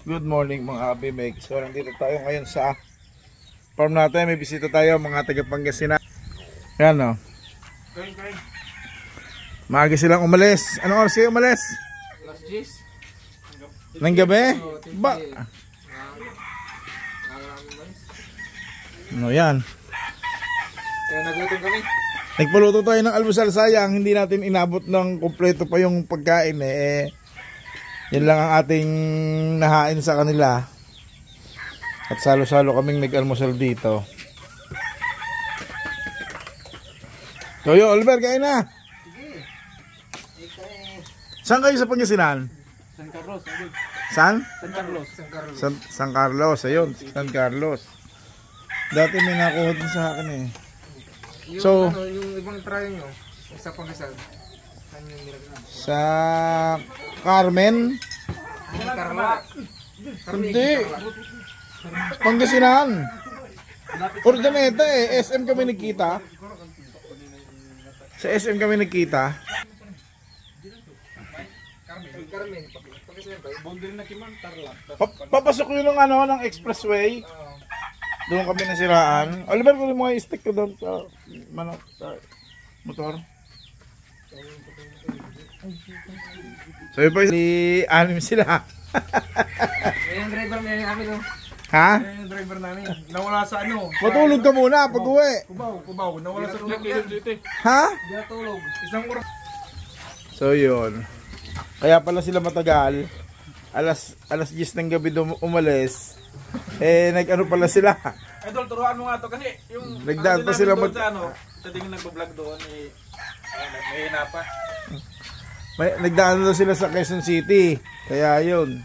Good morning mga abimeg. So nandito tayo ngayon sa farm natin. May bisita tayo mga taga Pangasinan. Yan o. Maaga silang umalis. Anong oras kayo umalis? Alas 10 ng gabi? Ba? No yan. Kaya nagutom kami. Nagpaluto tayo ng almusal, sayang hindi natin inabot ng kompleto pa yung pagkain eh. Yan lang ang ating nahain sa kanila. At salo-salo kaming nag-almusal dito. So yo, Oliver, kain na. Sige. Saan kayo sa Pangasinan? San Carlos. San? San Carlos. San Carlos, ayun, San Carlos. Dati may nakuha din sa akin eh. Yung, So, yung ibang try nyo, sa Pangasinan. Saan yung nilagyan? sa Carmen? Carla. Hindi. Pangasinan. Ordaneta eh. SM kami nagkita. Sa SM kami nagkita. Carmen. Pangasinan ba? Bondel na kiman, Carla. Papasok yun ng ano, ng expressway. Doon kami nasiraan. Oliver, kung yung mga stick ko doon sa, sa motor. So yun po, anim sila. Yung driver namin no? Ha? Yung driver namin. Nawala sa ano? Matulog ka muna pag uwi. Kubaw. Nawala sa dito. Ha? Hindi natulog. Isang oras. So yun. Kaya pala sila matagal. Alas 10 ng gabi umalis. Eh nag-ano pala sila. Idol, turuan mo nga to kasi yung nagdaan pa sila sa tingin nagbo-vlog doon eh may hinapa. Nagdaan daw sila sa Quezon City. Kaya yun.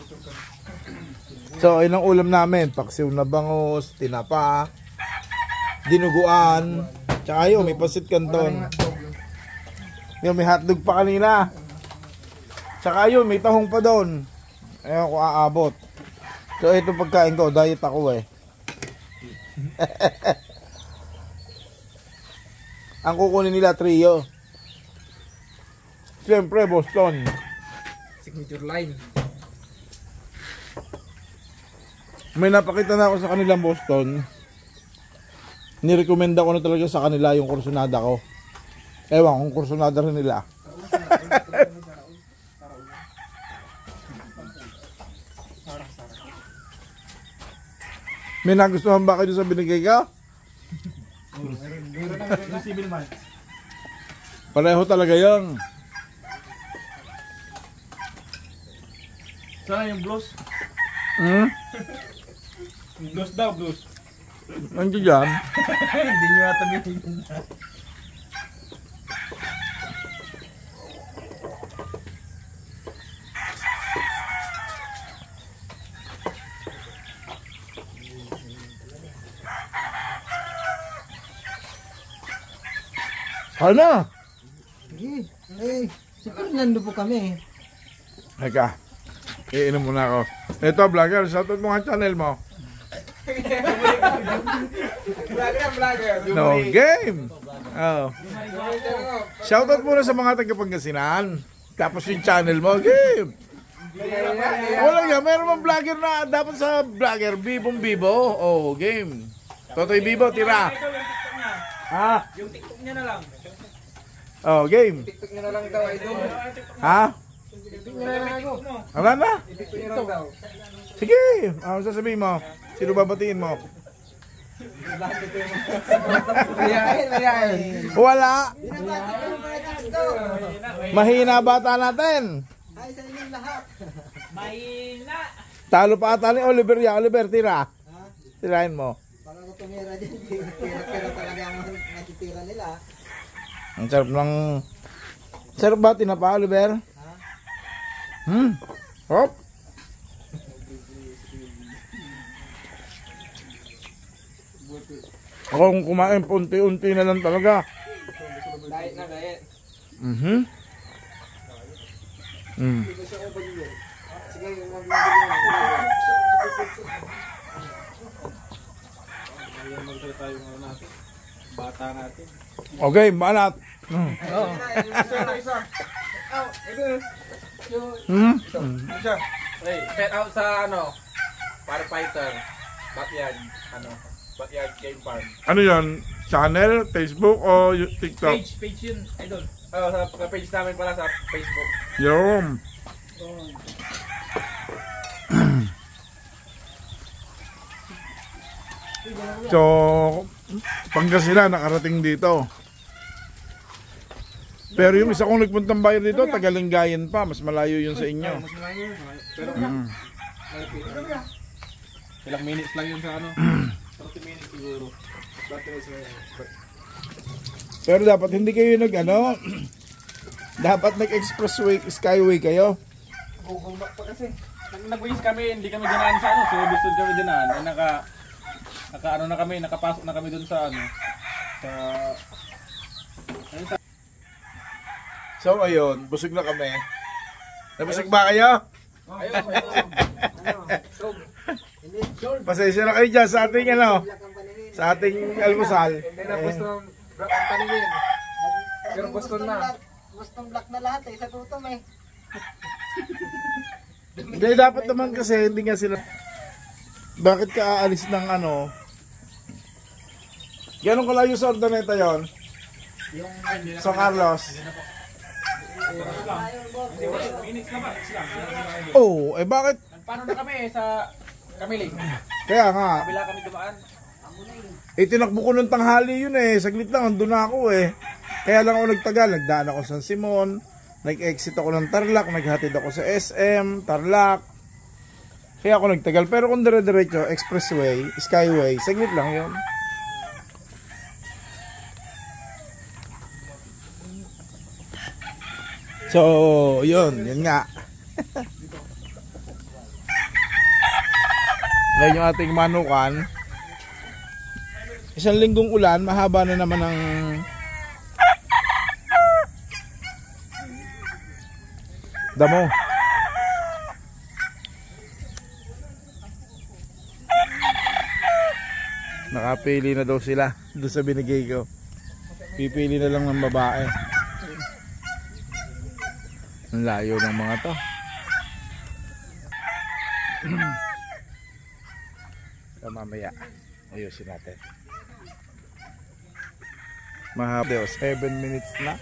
So yun ang ulam namin. Paksiw na bangus, tinapa, dinuguan, tsaka yun may pasit canton. Yun may hotdog pa kanina. Tsaka yun may tahong pa doon. Ayun ko aabot. So ito pagkain ko, diet ako eh. Ang kukunin nila trio. Siyempre Boston. Signature line. May napakita na ako sa kanilang Boston. Nirekomenda ko na talaga sa kanila yung kursunada ko. Ewan kung kursunada rin nila. May nagustuhan ba kayo sa binigay ka? Pareho talaga yung. Sana yung blues. Blues daw, blues. Nandiyo dyan. Hindi nyo yata binigyan na. Ano? Sige. Eh, siguro nando po kami. Teka, iinom muna ako. Ito vlogger, shoutout mo nga channel mo. Vlogger. No game. Oh. Shoutout muna sa mga taga Pangasinan. Tapos yung channel mo, game. Wala nga, meron mang vlogger na dapat sa vlogger, Bibong Bibo. Oh, game. Totoy Bibo, tira. Ha? Yung TikTok niya na lang. Oh, game. TikTok nyo na lang daw, idol. Ha? TikTok nyo na lang ako. Wala na? TikTok nyo lang daw. Sige, ano sasabihin mo? Sino babatiin mo? Mayayain. Wala. Mahina bata natin. Hi sa inyong lahat. Mahina. Talo pa ata ni Oliver ya. Oliver, tira. Tirahin mo. Baka ko tumira dyan. Tira talaga ang natitira nila. Ang sarap ng... Sarap ba tinapa, Oliver? Hop. Ako kung kumain, unti-unti na lang talaga. Diet na, diet. Sige, Magsalita tayo ngayon natin. Bata natin. Okay, banat. Isa. Hmm? Isa. Hey, set out sa ano, firefighter, backyard, backyard game farm. Ano yan? Channel, Facebook o TikTok? Page yun, idol. Sa page namin pala sa Facebook. Yung. So, Pangasinan nakarating dito. Pero yung isa kong nagpuntang bayan dito, Tagalinggayan pa, mas malayo yun sa inyo. Mas malayo. Pero ilang minutes lang yun sa ano. 30 minutes siguro. Pero dapat hindi kayo dapat nag-expressway, skyway kayo. Google Map pa kasi. Nag-waste kami, hindi kami dinaan sa ano. So, gusto kami dinaan. Nakapasok na kami dun sa ano. So ayun, busog na kami. Nabusog ba kayo? Pasensya na kayo dyan sa ating sa ating almusal. Hindi na gusto ang paningin. Pero gusto na. Gustong black na lahat sa tutom eh. Hindi, dapat naman kasi hindi nga sila. Bakit ka aalis ng Ganong kalayo sa Ordaneta yon? Sa Carlos. Oh, bakit? Paano na kami sa Kamiling? Kaya nga. Kabila kami dumaan. Tinakbo ko nung tanghali yun saglit lang, andun na ako Kaya lang ako nagtagal, nagdaan ako sa San Simon, nag-exit ako ng Tarlac, naghatid ako sa SM, Tarlac. Kaya ako nagtagal, pero kung dire-diretso, expressway, skyway, saglit lang yun. So, yun nga. Ngayon yung ating manukan. Isang linggong ulan, mahaba na naman ang damo. Nakapili na daw sila doon sa binigay ko. Pipili na lang ng babae. Ang layo ng mga to. So, mamaya ayusin natin. Mahaba 7 minutes na.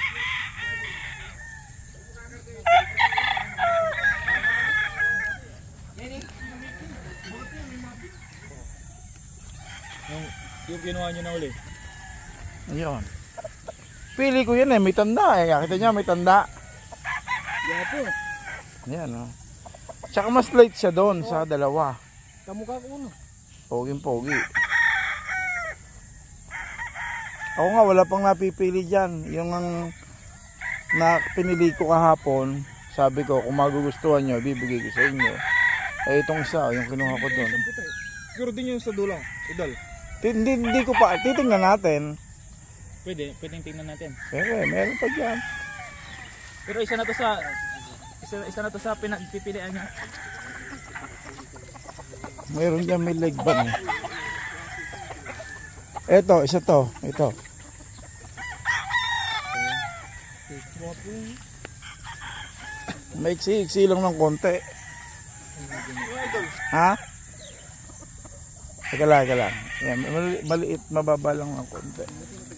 Yung ginawa nyo na uli. Ayun. Pili ko yan may tanda Kita niya may tanda. Yapo. Ayan Tsaka mas light siya doon sa dalawa. Kamukha ko uno. Poging-pogi. Ako nga wala pang napipili dyan. Yung na pinili ko kahapon, sabi ko kung magugustuhan nyo, bibigay ko sa inyo. Itong isa, yung kinuha ko doon. Siguro din yung sa dulang. Idol. Hindi ko pa, titingnan natin. Pwedeng tingnan natin. Pero meron pa dyan. Pero isa na to sa pinagpipilian niya. Meron dyan may leg band Ito, isa to. Ito. May iksi lang ng konti. Ha? Teka lang. Yan, maliit, mababa lang ng konti.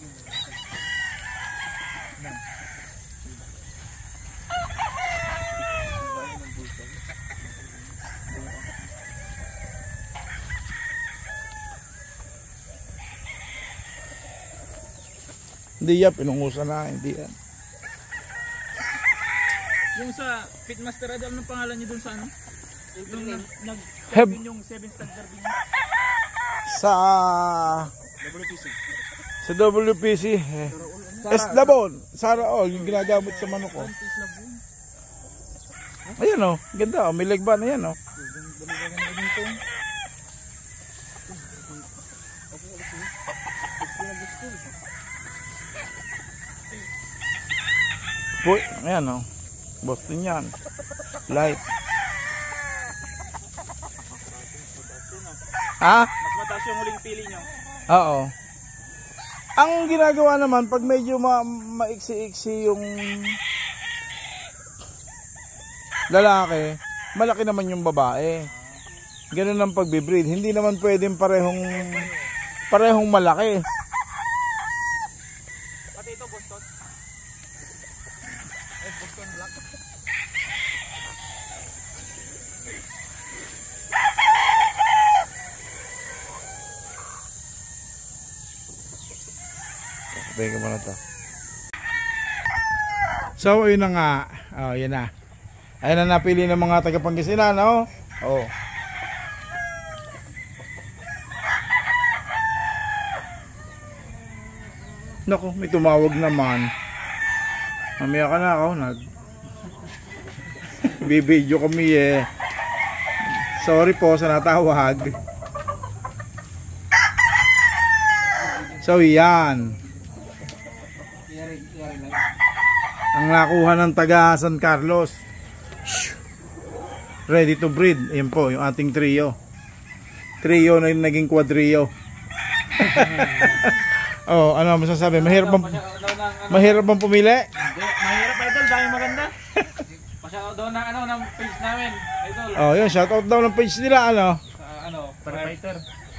Hindi yan, pinungusan na, hindi yan. Yung sa Pitmaster, anong pangalan niyo dun sa ano? Nung Heb- yung 7-star garbin Sa WPC. Sa WPC. Eslabon, Saraol, yung ginagamit sa manok ko. Ayan ganda may leg band na yan Boy, ayan Boston yan. Light. Ha? Mas mataas yung huling pili nyo. Oo. Ang ginagawa naman pag medyo maiksi-iksi yung lalaki, malaki naman yung babae. Ganun ang pagbibreed. Hindi naman pwedeng parehong malaki. Pati ito, Boston. Ay, Boston Black. Tayo ka muna to. So, ayun na nga. Oh, yun na. Ayun na napili ng mga taga-Pangasinan, oh. Oh. Naku, may tumawag naman. Mamaya ka na ako, bibidyo kami eh. Sorry po sa natawag. So, yan. Ang nakuha ng taga San Carlos. Ready to breed. Ayan po, yung ating trio. Trio na yung naging quadrio. Oh, ano masasabi? Mahirap bang pumili? Hindi, mahirap idol, dahil maganda. Pasya daw na ng page namin, idol. Oh, yun, shoutout daw ng page nila, ano? Firefighter.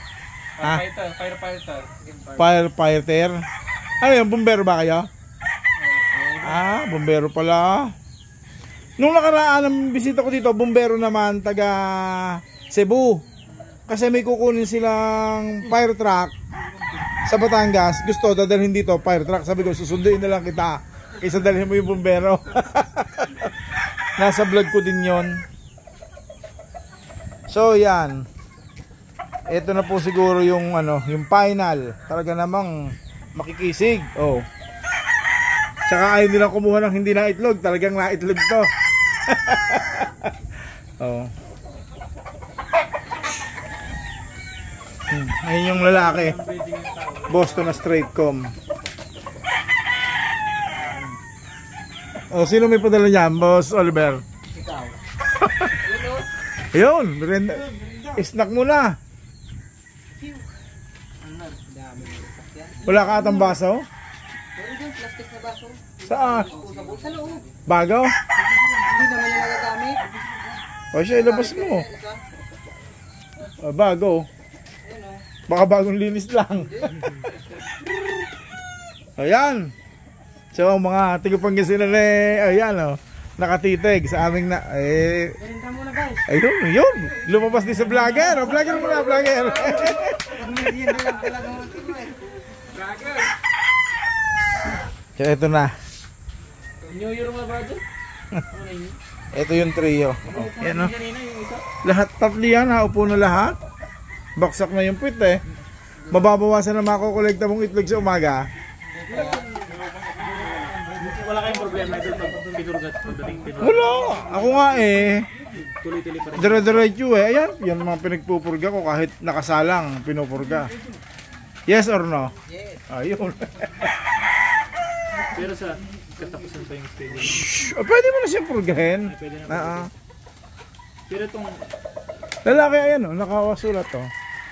Firefighter. Ano yun, bumbero ba kayo? Ah, bumbero pala. Nung nakaraan ng bisita ko dito, bumbero naman, taga Cebu. Kasi may kukunin silang fire truck sa Batangas. Gusto, dadalhin dito, fire truck. Sabi ko, susunduin na lang kita kaysa dalhin mo yung bumbero. Nasa vlog ko din yon. So, yan. Ito na po siguro yung, yung final. Talaga namang makikisig. Oh. Tsaka ayaw nilang kumuha ng hindi na itlog. Talagang na itlog to. Oh. Ayun yung lalaki. Boston na straight com. Oh, sino may padala niyan, Boss Oliver? Ikaw. Ayun, merenda. Snack muna. Wala ka atang baso? Meron dyan, plastic na baso. Saan? Sa loob. Bago? Hindi naman yung nagagamit. O siya, ilabas mo. Bago. Baka bagong linis lang. Ayan. So mga taga-Pangasinan ayan nakatitig sa aming Merinda muna guys. ayun, yun. Lumabas din sa vlogger. Vlogger muna, vlogger. Merienda lang talaga mga tito eh. So ito na. New Year mga brother. Ito yung trio. Yan lahat tatlo yan, upo na lahat. Baksak na yung puwit eh. Mababawasan na makukolekta mong itlog sa umaga. Wala kayong problema ito pag pinurgat. Wala. Ako nga eh. Tuloy-tuloy pa rin. Dire-diretso eh. Ayan. Yan mga pinagpupurga ko kahit nakasalang pinupurga. Yes or no? Yes. Ayun. Pero sa katapusan pa yung stadium. Pwede mo na siyang purgahin. Pwede na. Pero itong Lalaki ayan nakawasulat to.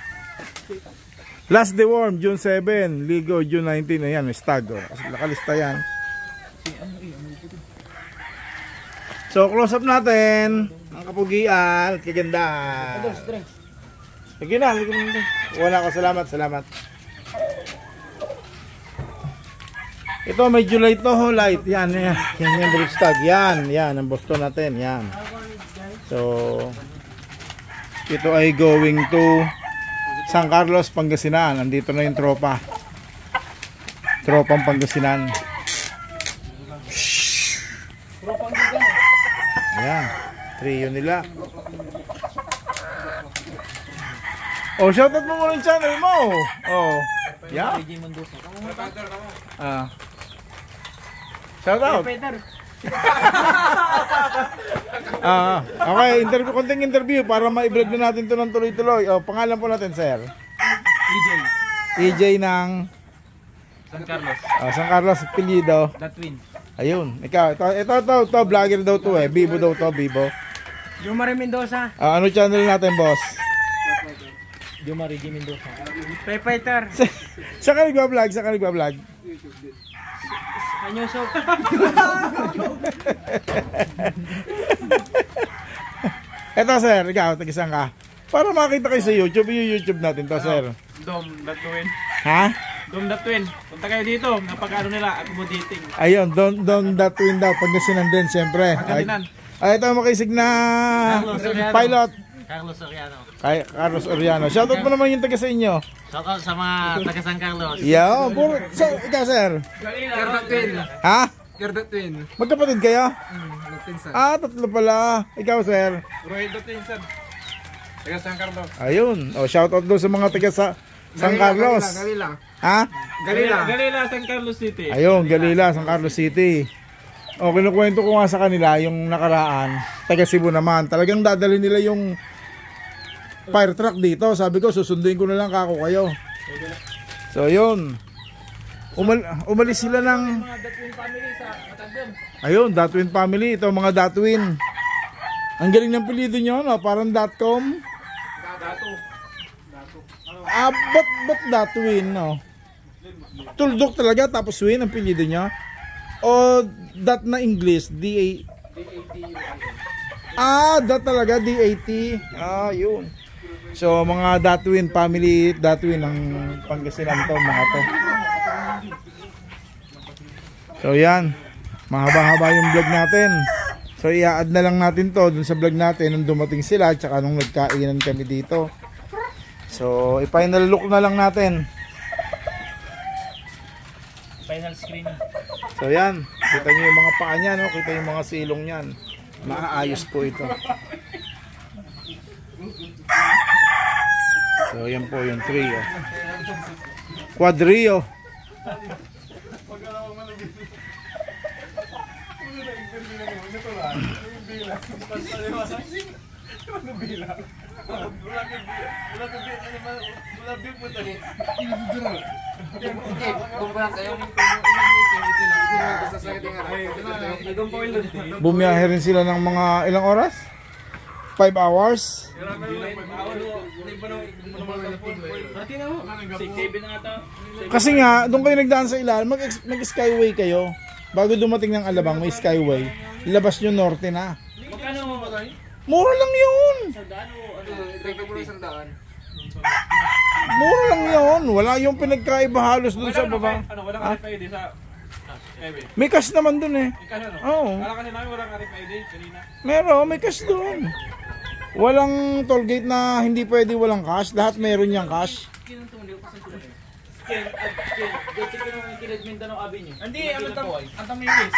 Last deworm June 7, Ligo June 19. Ayan, may stag. Nakalista yan. So close up natin ang kapugian at kagandahan. Sige na, wala ko, salamat. Ito medyo light to, light. Yan yung blue stag. Yan ang Boston natin. Yan. So ito ay going to San Carlos, Pangasinan. Andito na yung tropa. Tropang Pangasinan. Ayan, trio nila. Oh, shoutout mo muna yung channel mo. Oh, yeah. Shoutout. Okay, konting interview para ma-i-vlog na natin ito ng tuloy-tuloy. Oh, pangalan po natin, sir. EJ ng San Carlos. San Carlos, apelyido. The Twin. Ayun, ikaw, ito, vlogger daw to Bibo daw to, Bibo. Jumari Mendoza. Ano channel natin, boss? Jumari G. Mendoza. Firefighter. Saan ka nagbablog? Anyosok. Eto sir, ikaw, tagisan ka. Para makita kayo sa YouTube, yung YouTube natin to sir. Dom.twin. Ha? Dom.twin. Punta kayo dito. Napag-ano nila, accommodating. Ayun, don't that twin daw. Pangasinan din, siyempre. Pangasinan. Ay, ito makisig na pilot. Carlos Oriano. Carlos Oriano. Shoutout mo naman yung taga sa inyo. Shoutout sa mga taga San Carlos. Yo, ikaw sir. Twin. Ha? Twin. Magkapatid kayo? Nagtinsan. Tatlo pala. Ikaw sir. Roy.twin, sir. Taga San Carlos. Ayun. Shoutout doon sa mga taga sa San Carlos. Galila. Ha? Galila, San Carlos City. Ayun, Galila, San Carlos City. Kinukwento ko nga sa kanila yung nakaraan. Taga Cebu naman. Talagang dadalhin nila yung fire truck dito. Sabi ko, susunduin ko na lang kako kayo. So, yun. Umalis sila ng... Ayun, Datwin family. Ito mga Datwin. Ang galing ng pilido nyo, no? Parang .com. Ba't Datwin, no? Tuldok talaga, tapos win ang pilido nyo. O dot na English, dot talaga, DAT. Yun. So, mga Datwin family, Datwin ang Pangasinan to, mga to. So, yan. Mahaba-haba yung vlog natin. So, i-add na lang natin to dun sa vlog natin nung dumating sila, tsaka nung nagkainan kami dito. So, i-final look na lang natin. Final screen. So yan, kita nyo yung mga paa niya, no? Kita yung mga silong niyan. Maayos po ito. So yan po yung trio. Quadrio. Bumiyahe rin sila ng mga ilang oras? 5 hours? Kasi nga, doon kayo nagdaan sa ilalim, mag-skyway kayo. Bago dumating ng Alabang, may skyway. Ilabas nyo norte na. Mura lang yun! Mura lang yun. Wala yung pinagkaiba halos dun sa baba. Walang RFID sa skyway. May cash naman dun eh. Oo. Wala kasi namin walang RFID kanina. Meron, may cash dun. Walang toll gate na hindi pwede walang cash. Lahat meron yung cash. Hindi, ang tamilis.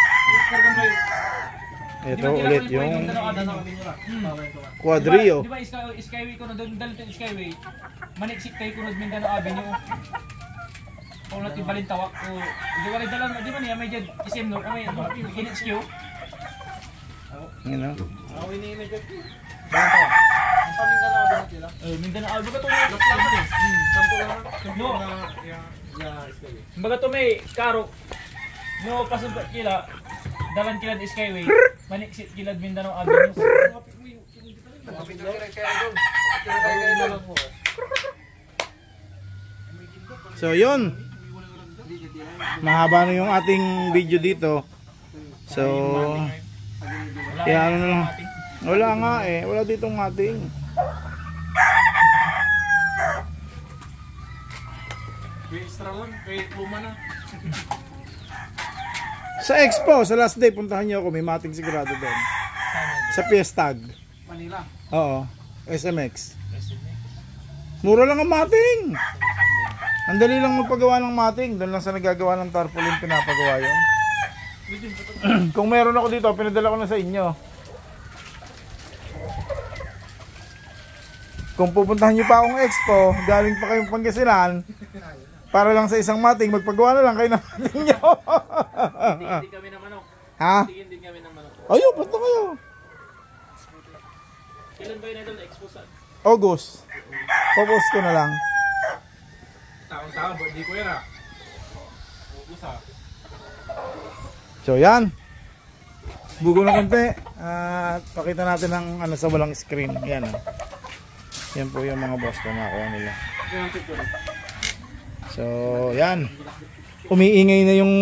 Ito ulit yung Quadrio. Di ba skyway ko na doon dalitin skyway. Maniksik tayo kunod Mindanao Avenue. Kung natin balintawak ko. Di ba rin dalang, di ba niya may dyan isim no? May kinits Q. Yun o. Balintawak. Ang pa Mindanao Avenue sila? Mindanao Avenue. Baga ito may sampo lang. No. Baga ito may karo. No, pasumpat kila. Dalan kilad skyway. Maniksit kilad Mindanao Avenue. So yun. Mahaba na yung ating video dito. So kaya ano na lang. Wala nga eh. Wala ditong ating. Extra lang, kay luma na. Sa Expo, sa last day, puntahan niyo ako. May mating sigurado doon. Sa Fiestag. Manila. Oo. SMX. Mura lang ang mating. Ang dali lang magpagawa ng mating. Doon lang sa nagagawa ng tarpaulin, pinapagawa yun. Kung meron ako dito, pinadala ko na sa inyo. Kung pupuntahan niyo pa akong Expo, galing pa kayong Pangasinan, para lang sa isang mating, magpagawa na lang kayo ng mating nyo. Hindi kami ng manok. Ha? Hindi kami ng manok. Ayun, punta kayo. Kailan ba yun na doon expose? August. Popost ko na lang. Taon-taon, birthday ko yan ah. Usa. So yan. Bugo na konti. At pakita natin ang ano sa walang screen. Yan. Yan po yung mga boss ko nakuha nila. So yan. Umiingay na yung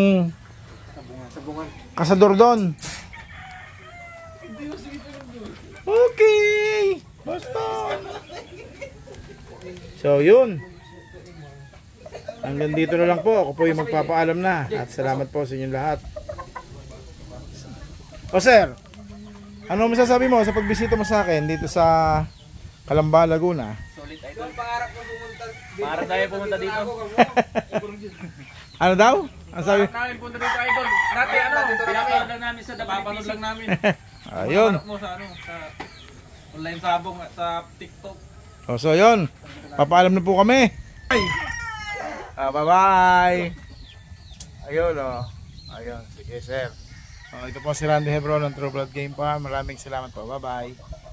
kasador doon. Okay. So yun. Hanggang dito na lang po. Ako po yung magpapaalam na. At salamat po sa inyong lahat. O sir, ano masasabi mo sa pagbisita mo sa akin dito sa Calamba, Laguna? Solid idol. Para tayo pumunta dito. Ano daw? Ang sabi? Namin punta dito idol. Dati ano, pinapanood lang namin sa napapanood lang namin. Ayun. Mo sa ano, sa online sabong at sa TikTok. O so yun. Papaalam na po kami. Bye-bye. Ayun o. Ayun. Sige sir. Ito po si Randy Hebron ng True Blood Game Farm. Maraming salamat po. Bye-bye.